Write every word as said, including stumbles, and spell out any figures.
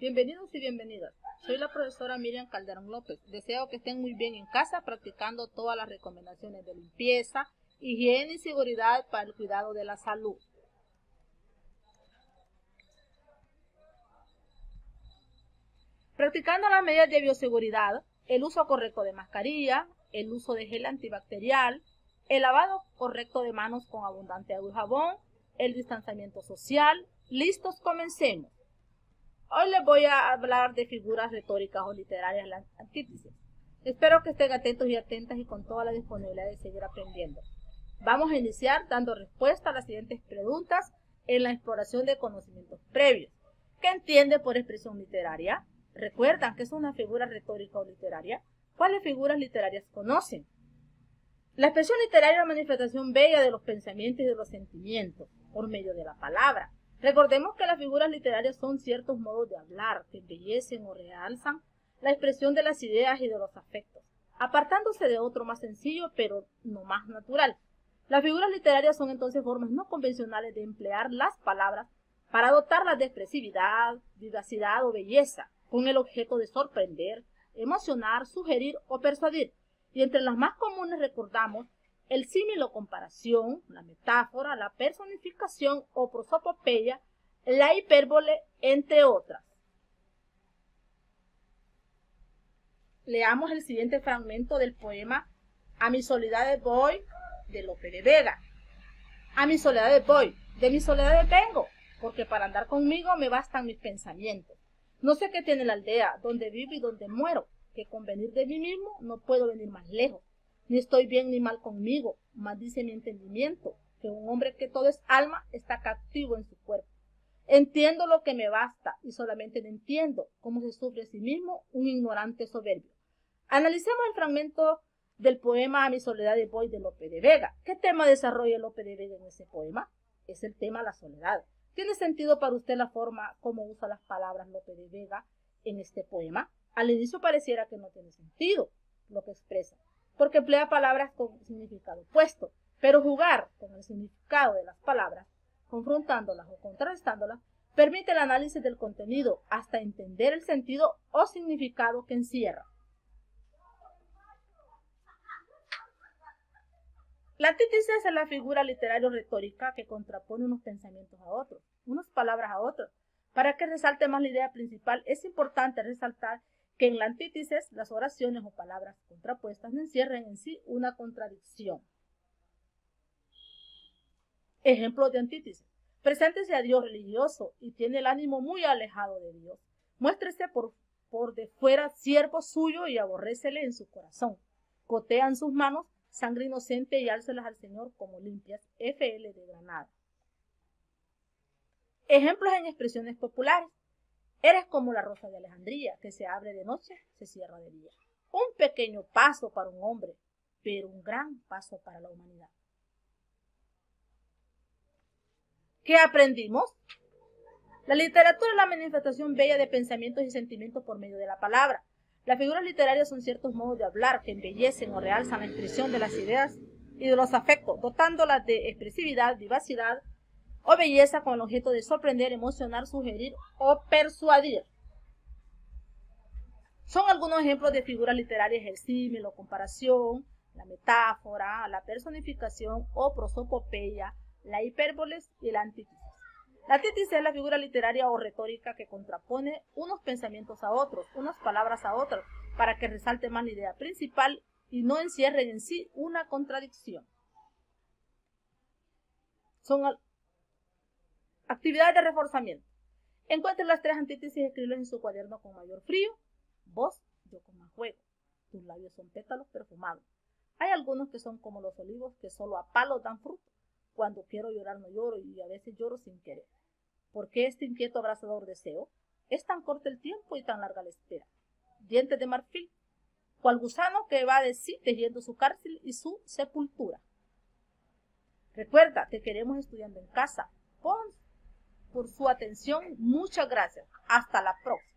Bienvenidos y bienvenidas. Soy la profesora Miriam Calderón López. Deseo que estén muy bien en casa practicando todas las recomendaciones de limpieza, higiene y seguridad para el cuidado de la salud. Practicando las medidas de bioseguridad, el uso correcto de mascarilla, el uso de gel antibacterial, el lavado correcto de manos con abundante agua y jabón, el distanciamiento social. Listos, comencemos. Hoy les voy a hablar de figuras retóricas o literarias, las antítesis. Espero que estén atentos y atentas y con toda la disponibilidad de seguir aprendiendo. Vamos a iniciar dando respuesta a las siguientes preguntas en la exploración de conocimientos previos. ¿Qué entiende por expresión literaria? ¿Recuerdan que es una figura retórica o literaria? ¿Cuáles figuras literarias conocen? La expresión literaria es la manifestación bella de los pensamientos y de los sentimientos por medio de la palabra. Recordemos que las figuras literarias son ciertos modos de hablar que embellecen o realzan la expresión de las ideas y de los afectos, apartándose de otro más sencillo pero no más natural. Las figuras literarias son entonces formas no convencionales de emplear las palabras para dotarlas de expresividad, vivacidad o belleza, con el objeto de sorprender, emocionar, sugerir o persuadir. Y entre las más comunes recordamos el símil o comparación, la metáfora, la personificación o prosopopeya, la hipérbole, entre otras. Leamos el siguiente fragmento del poema A mi soledad voy, de Lope de Vega. A mi soledad voy, de mi soledad vengo, porque para andar conmigo me bastan mis pensamientos. No sé qué tiene la aldea, donde vivo y donde muero, que con venir de mí mismo no puedo venir más lejos. Ni estoy bien ni mal conmigo, mas dice mi entendimiento, que un hombre que todo es alma está cautivo en su cuerpo. Entiendo lo que me basta, y solamente no entiendo cómo se sufre a sí mismo un ignorante soberbio. Analicemos el fragmento del poema A mi soledad voy, de Lope de Vega. ¿Qué tema desarrolla Lope de Vega en ese poema? Es el tema la soledad. ¿Tiene sentido para usted la forma como usa las palabras Lope de Vega en este poema? Al inicio pareciera que no tiene sentido lo que expresa, porque emplea palabras con significado opuesto, pero jugar con el significado de las palabras, confrontándolas o contrarrestándolas, permite el análisis del contenido hasta entender el sentido o significado que encierra. La antítesis es la figura literaria o retórica que contrapone unos pensamientos a otros, unas palabras a otros. Para que resalte más la idea principal, es importante resaltar que en la antítesis las oraciones o palabras contrapuestas no encierran en sí una contradicción. Ejemplo de antítesis. Preséntese a Dios religioso y tiene el ánimo muy alejado de Dios. Muéstrese por, por de fuera siervo suyo y aborrécele en su corazón. Gotean sus manos sangre inocente y álcelas al Señor como limpias. F L de Granada. Ejemplos en expresiones populares. Eres como la rosa de Alejandría, que se abre de noche, se cierra de día. Un pequeño paso para un hombre, pero un gran paso para la humanidad. ¿Qué aprendimos? La literatura es la manifestación bella de pensamientos y sentimientos por medio de la palabra. Las figuras literarias son ciertos modos de hablar que embellecen o realzan la expresión de las ideas y de los afectos, dotándolas de expresividad, vivacidad o belleza con el objeto de sorprender, emocionar, sugerir o persuadir. Son algunos ejemplos de figuras literarias: el símil o comparación, la metáfora, la personificación o prosopopeya, la hipérboles y la antítesis. La antítesis es la figura literaria o retórica que contrapone unos pensamientos a otros, unas palabras a otras, para que resalte más la idea principal y no encierren en sí una contradicción. Son actividades de reforzamiento. Encuentren las tres antítesis y escríbelas en su cuaderno con mayor frío. Vos, yo con más juego. Tus labios son pétalos perfumados. Hay algunos que son como los olivos que solo a palos dan fruto. Cuando quiero llorar no lloro y a veces lloro sin querer. ¿Por qué este inquieto abrasador deseo? Es tan corto el tiempo y tan larga la espera. Dientes de marfil, cual gusano que va de sí tejiendo su cárcel y su sepultura. Recuerda, te queremos estudiando en casa. Pon por su atención. Muchas gracias. Hasta la próxima.